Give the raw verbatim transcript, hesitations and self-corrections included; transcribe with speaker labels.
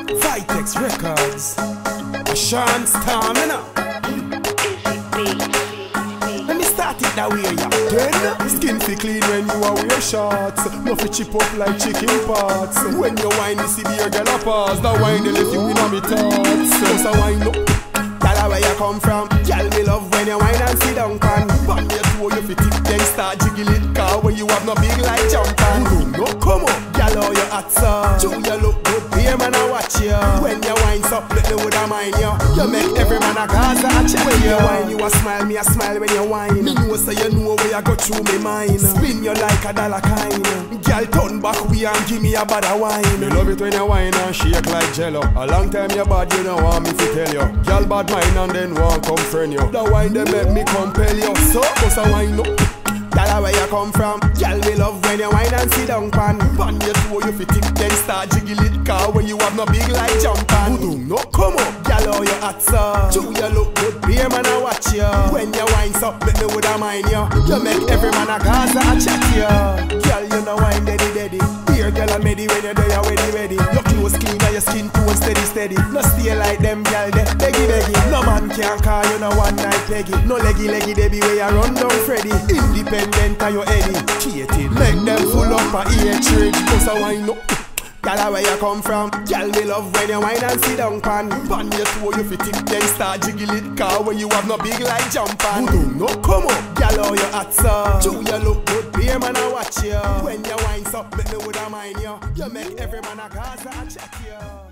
Speaker 1: Vitex Records, a Sean Stamina. Let me start it that way, yeah. Then, skin fi clean when you are wear shorts. No fi chip up like chicken parts. When you wine, you see the girl a pause. That wine they left you in a me thoughts. Just a wine up. Tell where you come from. Girl, me love when you wine and sit down pan. Bang your toe, you fi tip, then start jiggle it. Cause when you have no big like jump on. No, come on. Girl, how you hot so. True, you look good. Here man I watch you. When you wine up, let me woulda mind you. You make every man a Gaza a check. When you wine, you a smile, me a smile when you wine. Me know so you know where you go through me mind. Spin you like a dollar kind. Girl, turn back we and give me a bad a wine. Me love it when you wine and shake like jello. A long time you bad, you don't want me to tell you. Girl bad mind and then want come friend you. The wine they make me compel you. So, cause I wine up. Girl, where you come from? Girl, me love when you wine and sit down pan. Pan your toe, you fi tip, then start jiggle it. Cause when you have no big like jump on. No, come up. Girl, how you hot so. True, you look good. Here man I watch you. When you wine up, let me woulda mind you. You make every man a Gaza a chat you. Girl, you know wine daddy daddy. Here, girl, I'm ready when you're there, you're ready ready. Your clothes clean and your skin tone steady steady. No stay like them girl, they beggy beggy. No man can call you no one night peggy. No leggy leggy, they be where you run down Freddy. Independent and you educated. Make them full up a hatred. Cause I wine up. Girl, where you come from? Girl, me love when you wine and sit down pan. Pan your toe, you fi tip, then start jiggle it. Cause when you have no big like jump on. No, come up. Girl, how you hot so. True, you look good. Here man I watch you. When you wine up, let me woulda mind you. You make every man a Gaza a check you.